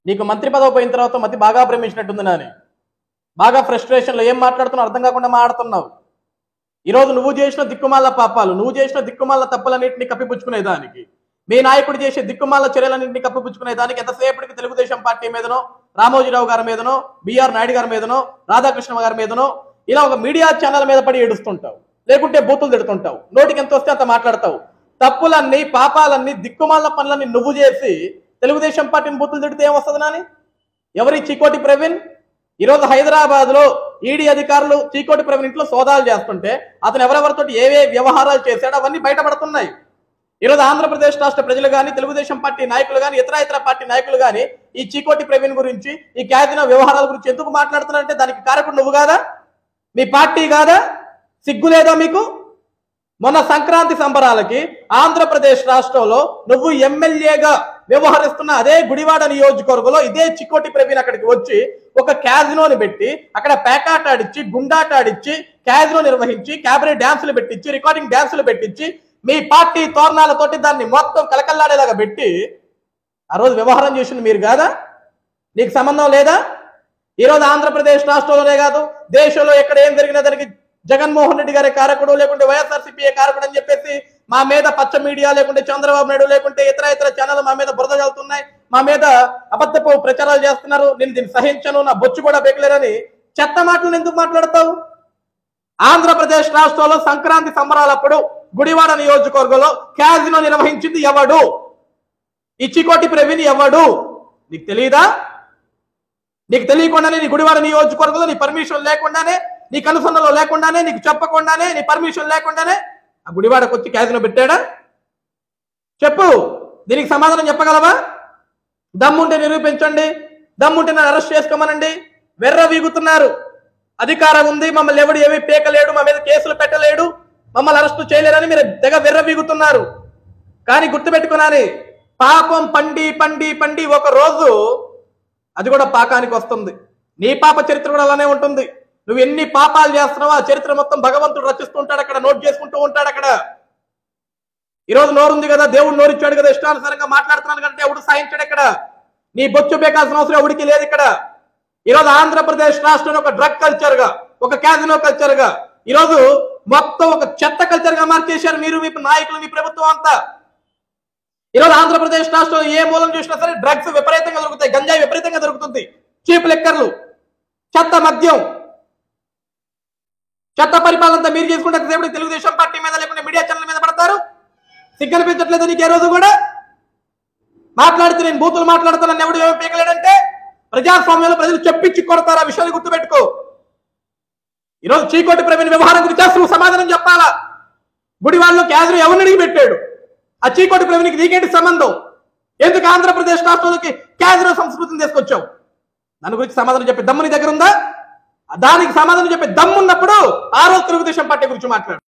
నీకు మంత్రి పదవి పోయిన తర్వాత మతి బాగా భ్రమించినట్టుంది నాని. బాగా ఫ్రస్ట్రేషన్లో ఏం మాట్లాడుతున్నావు అర్థం కాకుండా మాట్లాడుతున్నావు. ఈరోజు నువ్వు చేసిన దిక్కుమాల పాపాలు, నువ్వు చేసిన దిక్కుమాల తప్పులన్నింటినీ కప్పిపుచ్చుకునేదానికి, మీ నాయకుడు చేసే దిక్కుమాల చర్యలన్నింటినీ కప్పిపుచ్చుకునేదానికి ఎంతసేపటికి తెలుగుదేశం పార్టీ మీదనో, రామోజీరావు గారి మీదనో, బిఆర్ నాయుడు గారి మీదనో, రాధాకృష్ణ గారి మీదనో ఇలా ఒక మీడియా ఛానల్ మీద పడి ఏడుస్తుంటావు, లేకుంటే బూతులు తిడుతుంటావు, నోటికి ఎంత వస్తే అంత మాట్లాడతావు. తప్పులన్నీ పాపాలన్నీ దిక్కుమాల పనులన్నీ నువ్వు చేసి తెలుగుదేశం పార్టీని బూతులు తిడితే ఏమొస్తుంది నాని? ఎవరి చీకోటి ప్రవీణ్? ఈరోజు హైదరాబాద్ లో ఈడీ అధికారులు చీకోటి ప్రవీణ్ ఇంట్లో సోదాలు చేస్తుంటే అతను ఎవరెవరితో ఏవే వ్యవహారాలు చేశాడో అవన్నీ బయటపడుతున్నాయి. ఈరోజు ఆంధ్రప్రదేశ్ రాష్ట్ర ప్రజలు కానీ, తెలుగుదేశం పార్టీ నాయకులు కానీ, ఇతర పార్టీ నాయకులు కానీ ఈ చీకోటి ప్రవీణ్ గురించి, ఈ క్యాజినో వ్యవహారాల గురించి ఎందుకు మాట్లాడుతున్నారంటే దానికి కారకుడు నువ్వు కాదా? మీ పార్టీ కాదా? సిగ్గు లేదా మీకు? మొన్న సంక్రాంతి సంబరాలకి ఆంధ్రప్రదేశ్ రాష్ట్రంలో నువ్వు ఎమ్మెల్యేగా వ్యవహరిస్తున్న అదే గుడివాడ నియోజకవర్గంలో ఇదే చికోటి ప్రవీణ్ అక్కడికి వచ్చి ఒక క్యాజినోని పెట్టి అక్కడ పేకాట ఆడిచ్చి, గుండాట ఆడిచ్చి, క్యాజినో నిర్వహించి, క్యాబరే డాన్సులు పెట్టించి, రికార్డింగ్ డాన్సులు పెట్టించి, మీ పార్టీ తోరణాలతోటి దాన్ని మొత్తం కలకల్లాడేలాగా పెట్టి ఆ రోజు వ్యవహారం చేసింది మీరు కాదా? నీకు సంబంధం లేదా? ఈరోజు ఆంధ్రప్రదేశ్ రాష్ట్రంలోనే కాదు, దేశంలో ఎక్కడ ఏం జరిగినా దానికి జగన్మోహన్ రెడ్డి గారి కారకుడు, లేకుంటే వైఎస్ఆర్సీపీ కారకుడు అని చెప్పేసి మా మీద పచ్చ మీడియా, లేకుంటే చంద్రబాబు నాయుడు, లేకుంటే ఇతర ఛానల్ మా మీద బురద చల్లుతున్నాయి, మా మీద అబద్ధపు ప్రచారాలు చేస్తున్నారు, నేను దీన్ని సహించను, నా బొచ్చు కూడా బెగలేరని చెత్త మాటలు ఎందుకు మాట్లాడతావు? ఆంధ్రప్రదేశ్ రాష్ట్రంలో సంక్రాంతి సంబరాలప్పుడు గుడివాడ నియోజకవర్గంలో క్యాజినో నిర్వహించింది ఎవడు? ఈ చికోటి ప్రవీణ్ ఎవడు? నీకు తెలియదా? నీకు తెలియకుండానే నీ గుడివాడ నియోజకవర్గంలో నీ పర్మిషన్ లేకుండానే, నీ కనుసన్నలో లేకుండానే, నీకు చెప్పకుండానే, నీ పర్మిషన్ లేకుండానే ఆ గుడివాడకు వచ్చి క్యాజినో పెట్టాడా? చెప్పు, దీనికి సమాధానం చెప్పగలవా? దమ్ముంటే నిరూపించండి, దమ్ముంటే నన్ను అరెస్ట్ చేసుకోమనండి. వెర్ర వీగుతున్నారు. అధికారం ఉంది, మమ్మల్ని ఎవడు ఏమీ పీకలేడు, మా మీద కేసులు పెట్టలేడు, మమ్మల్ని అరెస్టు చేయలేరని మీరు తెగ వెర్ర వీగుతున్నారు. కానీ గుర్తుపెట్టుకున్నాను, పాపం పండి పండి పండి ఒక రోజు అది కూడా పాకానికి వస్తుంది. నీ పాప చరిత్ర కూడా అలానే ఉంటుంది. నువ్వు ఎన్ని పాపాలు చేస్తున్నావో ఆ చరిత్ర మొత్తం భగవంతుడు రచిస్తూ ఉంటాడు, అక్కడ నోట్ చేసుకుంటూ ఉంటాడు. అక్కడ ఈరోజు నోరుంది కదా, దేవుడు నోరిచ్చాడు కదా, ఇష్టానుసారంగా మాట్లాడుతున్నాను కంటే ఎవడు సాయించాడు? ఇక్కడ నీ బొచ్చు బేకాల్సిన అవసరం ఎవడికి లేదు. ఇక్కడ ఈరోజు ఆంధ్రప్రదేశ్ రాష్ట్రంలో ఒక డ్రగ్ కల్చర్ గా, ఒక క్యాజినో కల్చర్ గా, ఈరోజు మొత్తం ఒక చెత్త కల్చర్ గా మార్చేశారు మీరు, మీ నాయకులు, మీ ప్రభుత్వం అంతా. ఈరోజు ఆంధ్రప్రదేశ్ రాష్ట్రంలో ఏ మూలం చూసినా సరే డ్రగ్స్ విపరీతంగా దొరుకుతాయి, గంజాయి విపరీతంగా దొరుకుతుంది, చీప్ లిక్కర్లు, చెత్త మద్యం, చెత్త పరిపాలనంతా మీరు చేసుకుంటే తెలుగుదేశం పార్టీ మీద లేకుంటే మీడియా ఛానల్ మీద పడతారు. సిగ్గనిపించట్లేదు నీకు? ఏ రోజు కూడా మాట్లాడితే నేను బూతులు మాట్లాడుతానని ఎవడు ఏమీ పీకలేడంటే ప్రజాస్వామ్యంలో ప్రజలు చెప్పించి కొడతారు. ఆ విషయాన్ని గుర్తుపెట్టుకో. ఈరోజు చీకోటి ప్రవీణ్ వ్యవహారం గురించి అసలు సమాధానం చెప్పాలా? గుడివాడలో క్యాజినో ఎవరిని అడిగి పెట్టాడు? ఆ చీకోటి ప్రవీణ్కి నీకేంటి సంబంధం? ఎందుకు ఆంధ్రప్రదేశ్ రాష్ట్రంలోకి క్యాజినో సంస్కృతిని తీసుకొచ్చావు? దాని గురించి సమాధానం చెప్పే దమ్ము నీ దగ్గర ఉందా? దానికి సమాధానం చెప్పే దమ్మున్నప్పుడు ఆ రోజు తెలుగుదేశం పార్టీ గురించి మాట్లాడు.